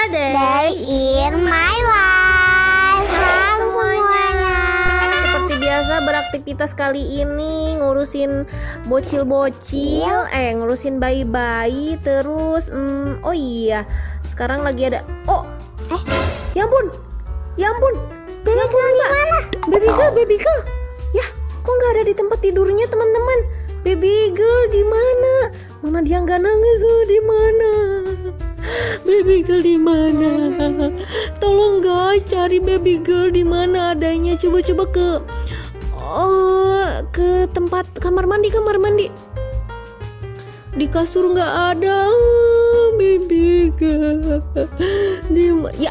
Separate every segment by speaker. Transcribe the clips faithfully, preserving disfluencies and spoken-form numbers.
Speaker 1: Day in my life. Halo semuanya.
Speaker 2: Seperti biasa beraktivitas kali ini ngurusin bocil-bocil, eh ngurusin bayi-bayi terus. Hmm, oh iya, sekarang lagi ada. Oh,
Speaker 1: Eh,
Speaker 2: ya ampun, ya ampun.
Speaker 1: baby girl di mana?
Speaker 2: Baby girl, baby girl. Ya, kok nggak ada di tempat tidurnya teman-teman? Baby girl di mana? Mana dia nggak nangis? Oh, di mana? Baby girl di mana? Tolong guys, cari baby girl di mana adanya. Coba-coba ke oh, ke tempat kamar mandi, kamar mandi. Di kasur nggak ada. Baby girl. Di ya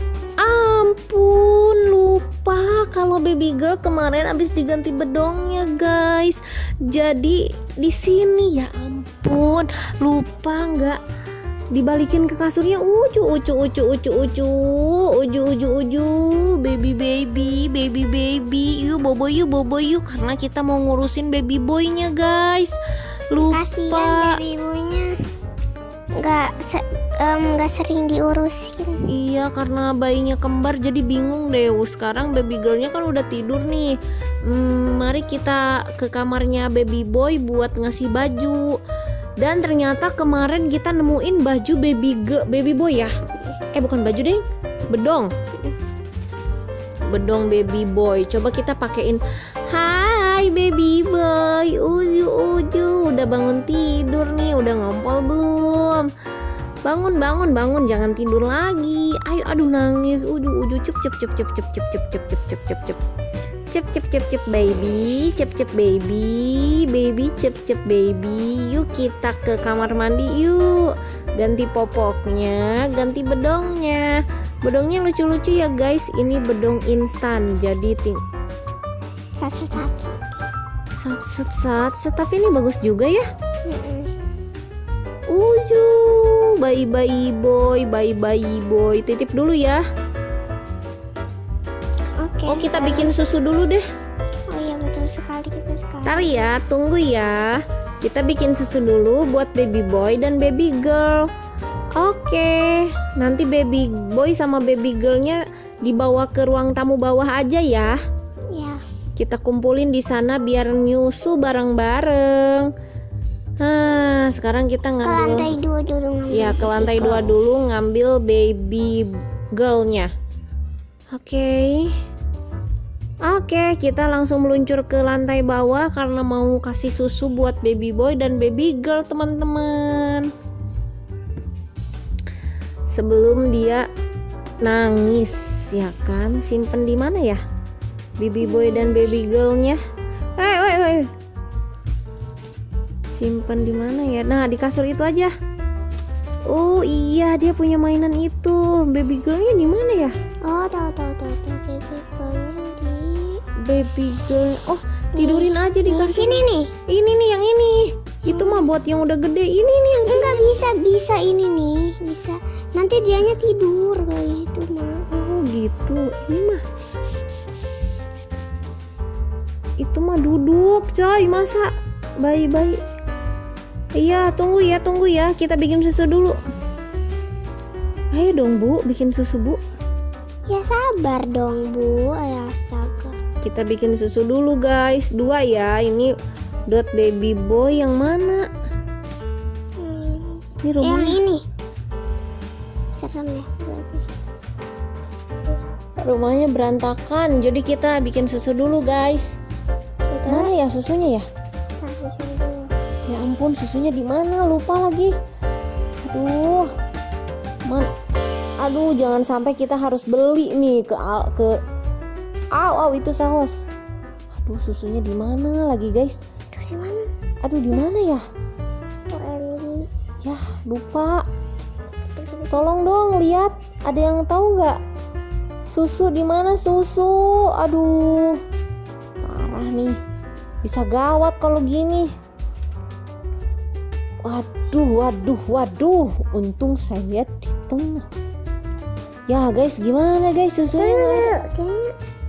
Speaker 2: ampun, lupa kalau baby girl kemarin habis diganti bedongnya, guys. Jadi di sini ya ampun, lupa nggak dibalikin ke kasurnya. Ucu ucu ucu ucu ucu uju uju uju baby baby baby baby yuk bobo yuk bobo yuk, karena kita mau ngurusin baby boynya, guys. Lupa.
Speaker 1: Kasihan baby ibunya nggak se em, nggak sering diurusin.
Speaker 2: Iya, karena bayinya kembar jadi bingung deh. Sekarang baby girlnya kan udah tidur nih. hmm, Mari kita ke kamarnya baby boy buat ngasih baju. Dan ternyata kemarin kita nemuin baju baby girl, baby boy ya. Eh bukan baju deh, bedong. Bedong baby boy. Coba kita pakein. Hai baby boy, uju uju. Udah bangun tidur nih, udah ngompol belum? Bangun bangun bangun, jangan tidur lagi. Ayo, aduh nangis. Uju uju cep cep cep cep cep cep cep cep cep cep cep cep cep cep cep cep baby, cep cep baby, baby cep cep baby. Yuk kita ke kamar mandi yuk. Ganti popoknya, ganti bedongnya. Bedongnya lucu-lucu ya guys. Ini bedong instan. Jadi ting
Speaker 1: Sat sat sat.
Speaker 2: sat sat sat sat. Tapi ini bagus juga ya.
Speaker 1: Mm-mm.
Speaker 2: Uju, bayi bayi boy, bayi bayi boy. Titip dulu ya.
Speaker 1: Oke.
Speaker 2: Oh, kita
Speaker 1: sekarang-
Speaker 2: bikin susu dulu deh.
Speaker 1: Oh iya betul sekali, kita sekali.
Speaker 2: Ntar ya, tunggu ya. Kita bikin susu dulu buat baby boy dan baby girl. Oke, nanti baby boy sama baby girlnya dibawa ke ruang tamu bawah aja ya.
Speaker 1: Ya.
Speaker 2: Kita kumpulin di sana biar nyusu bareng-bareng. Nah, sekarang kita
Speaker 1: Ke
Speaker 2: ngambil.
Speaker 1: lantai dua dulu ngambil.
Speaker 2: Ya, ke lantai dua dulu ngambil baby girlnya. Oke. Oke, kita langsung meluncur ke lantai bawah karena mau kasih susu buat baby boy dan baby girl, teman-teman. Sebelum dia nangis, ya kan? Simpen di mana ya? Baby boy dan baby girlnya. Hei, hei, hei. Simpen di mana ya? Nah, di kasur itu aja. Oh iya, dia punya mainan itu. Baby girlnya di mana ya?
Speaker 1: Oh, tahu tahu tahu tahu baby girlnya di
Speaker 2: Baby girl. Oh, tidurin aja di
Speaker 1: di
Speaker 2: kasur.
Speaker 1: sini nih.
Speaker 2: Ini nih yang ini. Itu mah buat yang udah gede. Ini nih yang
Speaker 1: Enggak bisa bisa ini nih bisa. Nanti dianya tidur kayak itu mah.
Speaker 2: oh gitu. Ini mah itu mah duduk, coy. Masa bayi-bayi. Iya, tunggu ya, tunggu ya. Kita bikin susu dulu. Ayo dong, Bu, bikin susu, Bu.
Speaker 1: Ya sabar dong Bu. Ya astaga.
Speaker 2: Kita bikin susu dulu, guys. Dua ya. Ini dot baby boy yang mana?
Speaker 1: Hmm.
Speaker 2: Ini rumah.
Speaker 1: Yang ini. Serem ya berarti.
Speaker 2: Rumahnya berantakan. Jadi kita bikin susu dulu, guys.
Speaker 1: Kita
Speaker 2: Mana ya susunya ya?
Speaker 1: taruh di sini dulu.
Speaker 2: Ya ampun, susunya di mana? Lupa lagi. Aduh. Man Aduh, jangan sampai kita harus beli nih ke al ke Aw, aw itu saus. Aduh, susunya di mana lagi, guys?
Speaker 1: Aduh di mana?
Speaker 2: Aduh, di mana ya?
Speaker 1: O M G.
Speaker 2: Ya, lupa. Tolong dong lihat, ada yang tahu nggak? Susu di mana susu? Aduh. Parah nih. Bisa gawat kalau gini. Waduh, waduh, waduh. Untung saya di tengah. Ya guys, gimana guys susunya?
Speaker 1: Tuh, kayaknya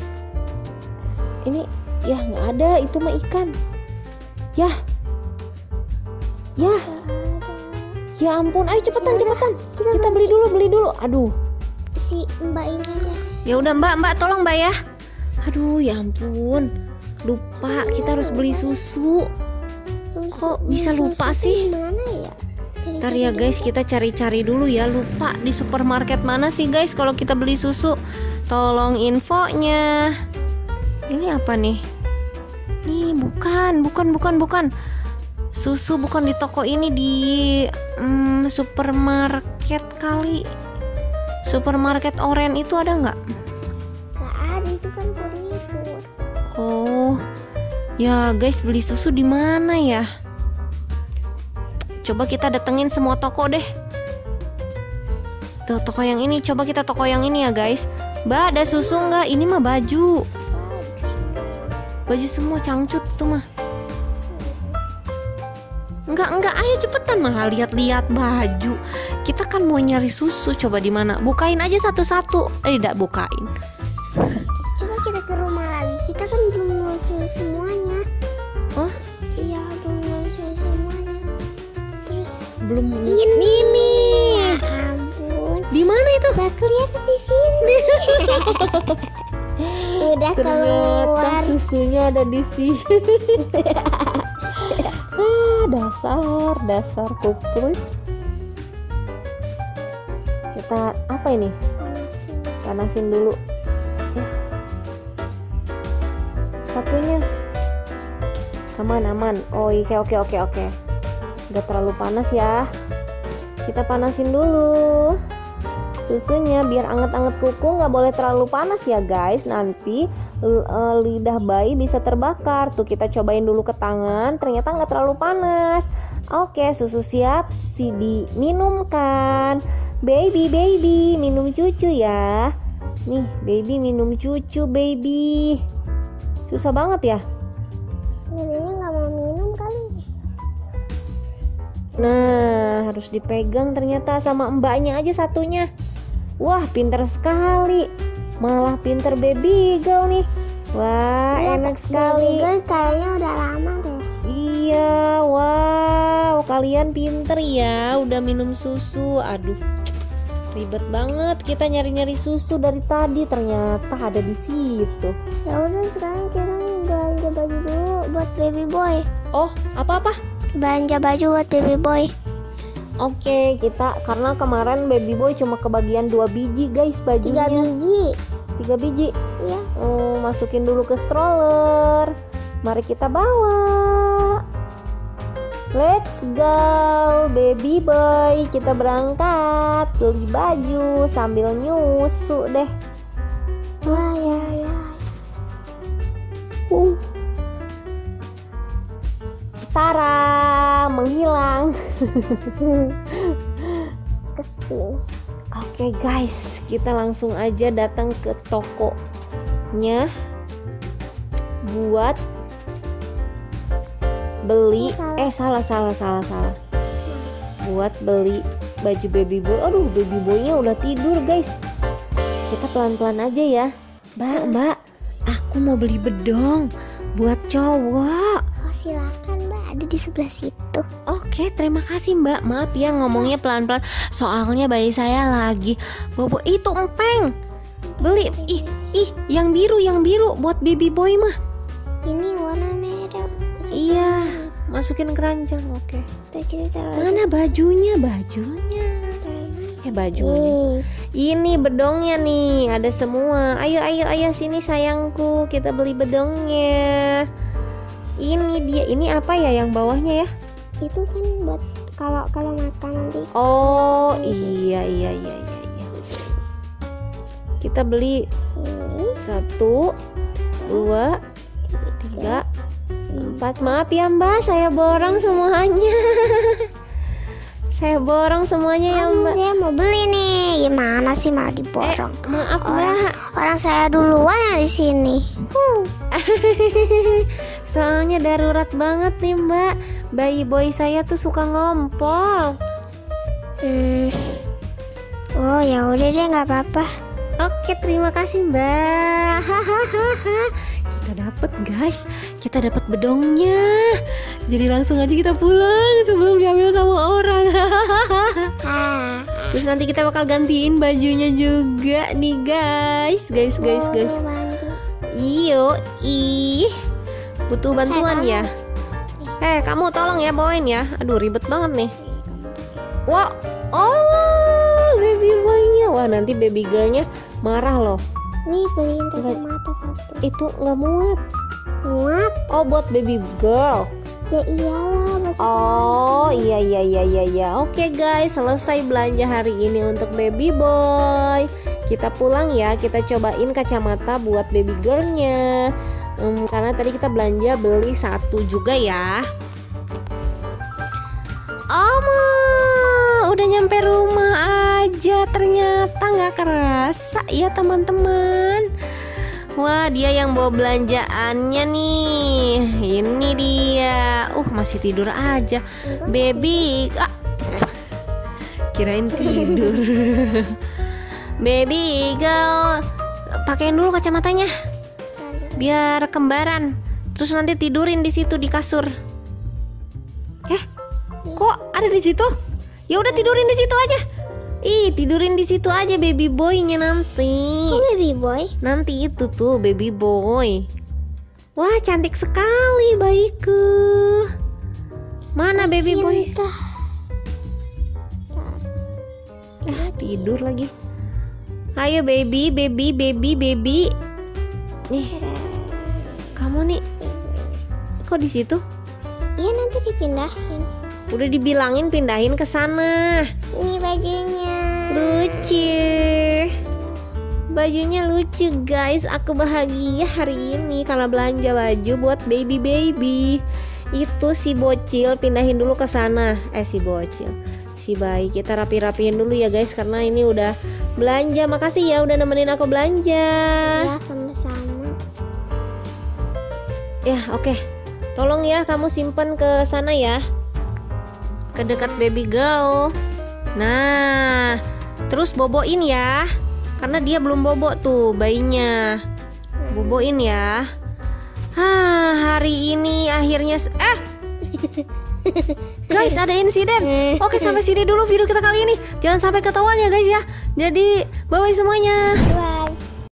Speaker 2: Ini ya nggak ada, itu mah ikan. Ya, ya,
Speaker 1: nggak ada.
Speaker 2: Ya ampun, ayo cepetan
Speaker 1: Yaudah,
Speaker 2: cepetan.
Speaker 1: kita
Speaker 2: Kita beli dulu, beli dulu. Aduh.
Speaker 1: Si Mbak ini aja.
Speaker 2: Ya udah Mbak, Mbak tolong Mbak ya. Aduh, ya ampun. Lupa, kita harus beli susu. Kok bisa lupa sih?
Speaker 1: Mana ya?
Speaker 2: Ntar ya guys, kita cari-cari dulu ya. Lupa di supermarket mana sih guys kalau kita beli susu. Tolong infonya. Ini apa nih? Nih bukan, bukan, bukan, bukan. Susu bukan di toko ini, di hmm, supermarket kali. Supermarket Oren itu ada nggak?
Speaker 1: Nggak ada, itu kan furnitur.
Speaker 2: Oh, ya guys, beli susu di mana ya? Coba kita datengin semua toko deh. Duh, toko yang ini, coba kita toko yang ini ya guys. Mbak, ada susu nggak? Ini mah baju. Baju semua cangcut tuh mah. Enggak, enggak, ayo cepetan, malah lihat-lihat baju. Kita kan mau nyari susu, coba di mana? Bukain aja satu-satu. Eh, tidak bukain.
Speaker 1: Coba kita ke rumah lagi. Kita kan belum ngurusin semuanya.
Speaker 2: Oh,
Speaker 1: Iya, belum ngurusin semuanya. Terus
Speaker 2: belum.
Speaker 1: ini.
Speaker 2: Ini.
Speaker 1: Ya ampun.
Speaker 2: Di mana itu?
Speaker 1: Gak kelihatan di sini. Udah
Speaker 2: Ternyata
Speaker 1: keluar.
Speaker 2: susunya ada di sini. Ah, dasar, dasar kuprut. Kita apa ini? Panasin dulu. Ya. Satunya aman, aman. Oh, oke, oke, oke, oke. Gak terlalu panas ya. Kita panasin dulu susunya biar anget-anget kuku. Nggak boleh terlalu panas ya guys, nanti uh, lidah bayi bisa terbakar. Tuh kita cobain dulu ke tangan, ternyata nggak terlalu panas. Oke, susu siap, si diminumkan. Baby, baby, minum cucu ya. Nih, baby minum cucu, baby. Susah banget ya.
Speaker 1: Sebenarnya nggak mau minum kali.
Speaker 2: Nah, harus dipegang ternyata sama mbaknya aja satunya. Wah, pinter sekali. Malah pinter baby girl nih. Wah,
Speaker 1: Iya,
Speaker 2: enak sekali.
Speaker 1: Baby girl kayaknya udah lama deh.
Speaker 2: Iya, wow, kalian pinter ya, udah minum susu. Aduh, ribet banget kita nyari-nyari susu dari tadi, ternyata ada di situ.
Speaker 1: Ya udah, sekarang kita belanja baju dulu buat baby boy.
Speaker 2: Oh, apa-apa?
Speaker 1: Belanja baju buat baby boy.
Speaker 2: Oke, kita karena kemarin baby boy cuma kebagian dua biji guys bajunya.
Speaker 1: Tiga biji.
Speaker 2: Tiga biji.
Speaker 1: Iya.
Speaker 2: Oh, masukin dulu ke stroller. Mari kita bawa. Let's go, baby boy. Kita berangkat beli baju sambil nyusu deh.
Speaker 1: Wah, ya, ya.
Speaker 2: Uh. Tara, menghilang.
Speaker 1: Kesini.
Speaker 2: Oke guys, kita langsung aja datang ke tokonya buat beli. Eh salah salah salah salah. Buat beli baju baby boy. Aduh, baby boynya udah tidur guys. Kita pelan-pelan aja ya. Mbak, mbak, aku mau beli bedong buat cowok.
Speaker 1: Oh, silakan mbak, ada di sebelah situ.
Speaker 2: Oke, terima kasih mbak. Maaf ya ngomongnya pelan-pelan. Soalnya bayi saya lagi bobo. Itu empeng. Beli. Ih, ih, yang biru, yang biru buat baby boy mah.
Speaker 1: Ini warna merah.
Speaker 2: Iya, masukin keranjang. Oke.
Speaker 1: Tuh, kita taruh.
Speaker 2: Mana bajunya? Bajunya. Eh, bajunya.
Speaker 1: Ih,
Speaker 2: Ini bedongnya nih, ada semua. Ayo, ayo, ayo sini sayangku, kita beli bedongnya. Ini dia. Ini apa ya yang bawahnya ya?
Speaker 1: itu kan buat kalau kalau makan nanti.
Speaker 2: Oh, iya, iya, iya, iya, iya. Kita beli
Speaker 1: Ini
Speaker 2: satu, dua, tiga, empat. Maaf ya mbak, saya borong semuanya. Saya borong semuanya ya
Speaker 1: Om,
Speaker 2: mbak.
Speaker 1: saya mau beli nih. Gimana sih malah
Speaker 2: Eh,
Speaker 1: diborong?
Speaker 2: maaf
Speaker 1: Orang,
Speaker 2: mbak.
Speaker 1: orang saya duluan yang di sini. Huh.
Speaker 2: Soalnya darurat banget nih mbak. Bayi boy saya tuh suka ngompol.
Speaker 1: Hmm. Oh ya udah deh, nggak apa-apa.
Speaker 2: Oke, terima kasih mbak. Hahaha. Kita kita dapat guys, kita dapat bedongnya. Jadi langsung aja kita pulang sebelum diambil sama orang. Terus nanti kita bakal gantiin bajunya juga nih guys, guys, guys, guys. Iyo, ih, butuh bantuan ya. Eh, kamu tolong ya bawain ya. Aduh ribet banget nih. Wah, oh, baby boynya. Wah nanti baby girlnya marah loh.
Speaker 1: Nih beliin kacamata satu.
Speaker 2: Itu nggak muat.
Speaker 1: Muat?
Speaker 2: Oh buat baby girl.
Speaker 1: Ya iyalah. Maksudnya.
Speaker 2: Oh iya iya iya iya iya. Oke guys, selesai belanja hari ini untuk baby boy. Kita pulang ya. Kita cobain kacamata buat baby girlnya. Hmm, karena tadi kita belanja beli satu juga ya. Oma, udah nyampe rumah aja. Ternyata nggak kerasa ya teman-teman. Wah dia yang bawa belanjaannya nih. Ini dia. Uh masih tidur aja. Baby ah. Kirain tidur. Baby girl, pakein dulu kacamatanya biar kembaran. Terus nanti tidurin di situ di kasur. Eh, kok ada di situ? Ya udah tidurin di situ aja. Ih, tidurin di situ aja baby boynya nanti.
Speaker 1: Kok baby boy?
Speaker 2: Nanti itu tuh baby boy. Wah, cantik sekali bayiku. Mana baby boy? Eh, tidur lagi. Ayo baby, baby, baby, baby. Nih. Kamu nih kok di situ?
Speaker 1: Iya nanti dipindahin.
Speaker 2: Udah dibilangin pindahin ke sana.
Speaker 1: Ini bajunya.
Speaker 2: Lucu. Bajunya lucu guys. Aku bahagia hari ini karena belanja baju buat baby baby. Itu si bocil pindahin dulu ke sana. Eh si bocil, si bayi kita rapi-rapihin dulu ya guys karena ini udah belanja. Makasih ya udah nemenin aku belanja.
Speaker 1: Ya sama-sama.
Speaker 2: Ya oke okay. Tolong ya kamu simpen ke sana ya, ke dekat baby girl. Nah terus boboin ya, karena dia belum bobo tuh bayinya. Boboin ya. Hah hari ini akhirnya eh guys ada insiden. Oke sampai sini dulu video kita kali ini. Jangan sampai ketahuan ya guys ya. Jadi bye bye semuanya.
Speaker 1: Bye.